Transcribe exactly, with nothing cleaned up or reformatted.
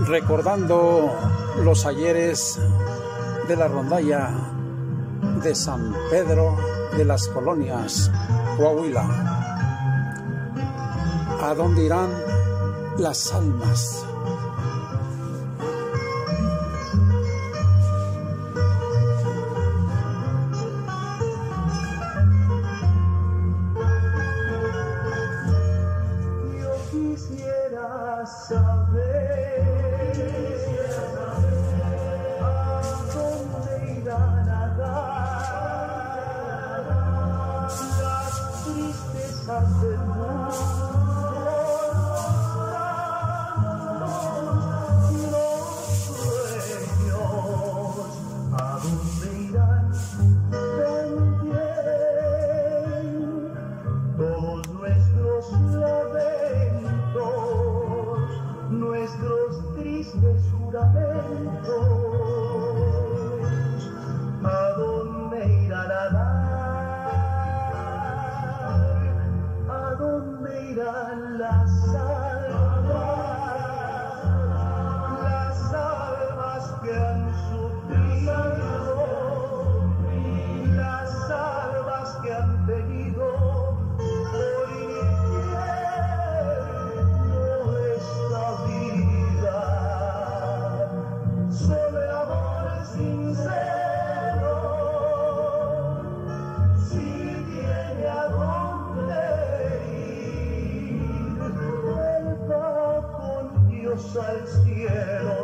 recordando los ayeres de la rondalla de San Pedro de las Colonias, Coahuila. ¿A dónde irán las almas? Yo quisiera saber a dónde irán a dar las tristezas del mundo, los sueños, a dónde irán también todos nuestros lamentos, nuestros tristes juramentos, a dónde irán a dar, a dónde irán las almas, las almas que han sufrido, las almas que han tenido por infierno esta vida. Solo el amor sincero, si tiene a dónde ir, vuelva con Dios al cielo.